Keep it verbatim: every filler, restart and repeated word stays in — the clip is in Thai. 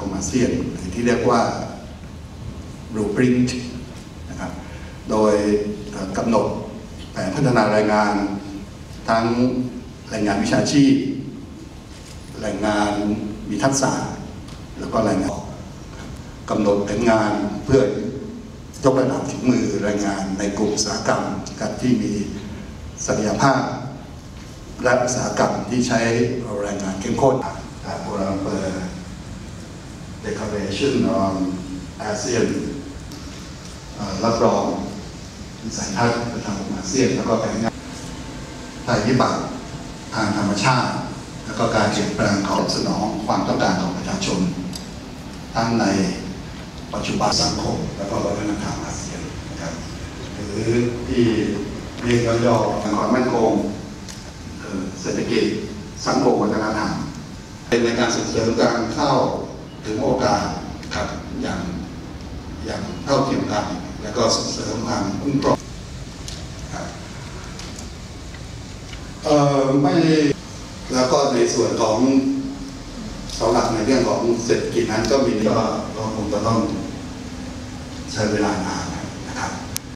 คมอาเซียนหรือที่เรียกว่า Blueprint นะครับโดยกำหนดแผนพัฒนาแรงงานทั้งแรงงานวิชาชีพแรงงานมีทักษะแล้วก็แรงงานกำหนดแผนงานเพื่อยกระดับฝีมือแรงงานในกลุ่มอุตสาหกรรมที่มีศักยภาพและอุตสาหกรรมที่ใช้แรงงานเข้มข้นจากกัวลาลัมเปอร์ Declaration on ASEAN รับรองวิสัยทัศน์ประจำกลุ่มอาเซียนแล้วก็แผนงานภัยพิบัติทางธรรมชาติแล้วก็การเปลี่ยนแปลงของสนองความต้องการของประชาชนทั้งในปัจจุบันสังคมและก็วัฒนธรรมอาเซียนนะครับหรือที่เรียกย่อๆความมั่นคงเศรษฐกิจสังคมวัฒนธรรมเป็นในการส่งเสริมการเข้าถึงโอกาสครับอย่างอย่างเท่าเทียมกันและก็ส่งเสริมความคุ้มครองครับเอ่อไม่แล้วก็ในส่วนของเสาหลักในเรื่องของเศรษฐกิจนั้นก็มีก็คงจะต้องใช้เวลานานนะครับ